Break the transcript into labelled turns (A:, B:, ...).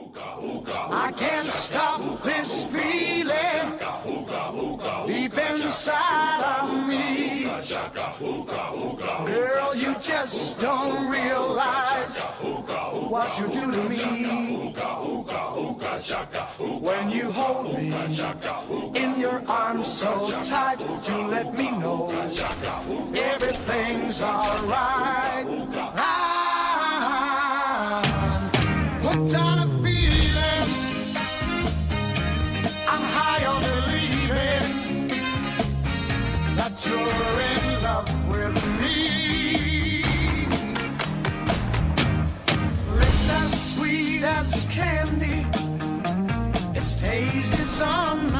A: I can't stop this feeling deep inside of me. Girl, you just don't realize what you do to me. When you hold me in your arms so tight, you let me know everything's alright. I'm hooked on a feeling, I'm high on believing that you're in love with me. Lips as sweet as candy, its taste is on